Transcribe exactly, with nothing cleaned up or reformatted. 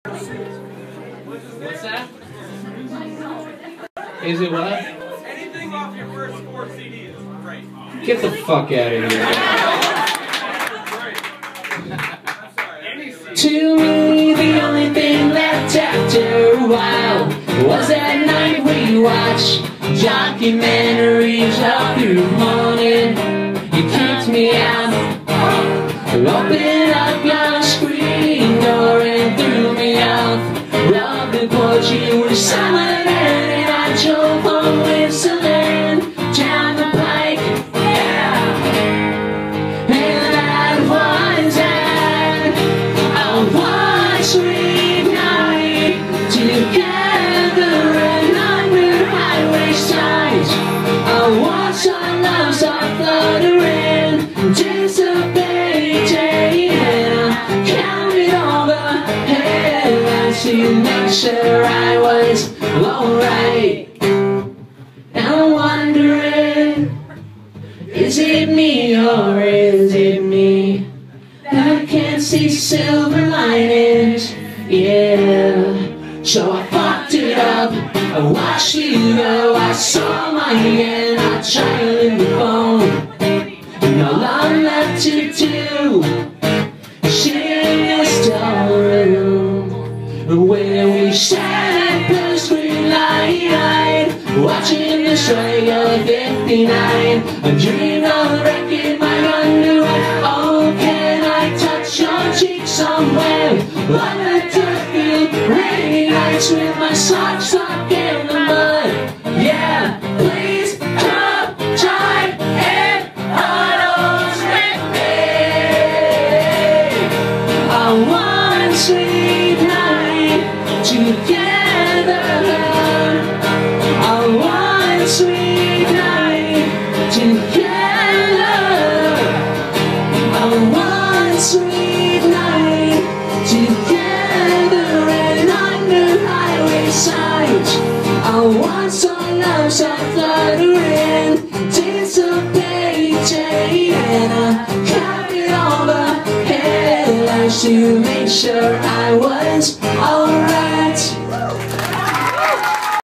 What's that? Is it what? Anything off your first four C Ds is great. Get the fuck out of here. To me, the only thing left after a while was that night we watched documentaries all through the morning. You kicked me out, opened up your screen door and threw me out. Right before you were summoned and I drove home whistling down the pike. Yeah, and that was it. A one sweet night together and under highway signs. I watched our loves are fluttering, dissipating, and I counted all the headlines to make sure I was alright. I'm wondering, is it me or is it me that can't see silver linings? Yeah, so I fucked it up, I watched you go, I saw my hand, I tried in the phone. No long left to do, shit in this storeroom where we sat at the screen light, watching the strike of fifty-nine. I dreamed of wrecking my underwear. Oh, can I touch your cheek somewhere? On the dirty rainy nights with my socks stuck in the mud. Yeah, please come try and huddles with me. I want sweet night together. I want sweet night together. I want sweet night together and under highway signs. I want some love, some fluttering, dissipating, and I counted all the headlines to make sure I was all